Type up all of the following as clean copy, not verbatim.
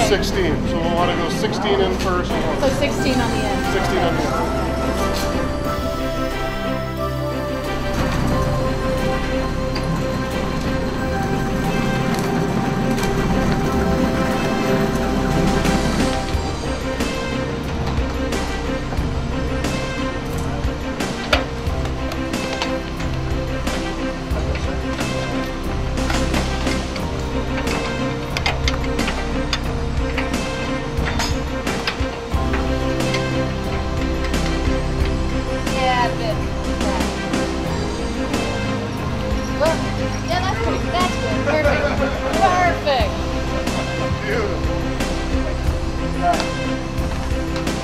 16. So we'll want to go 16 in first. So 16 on the end. 16 on the end.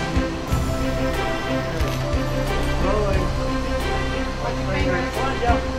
One jump.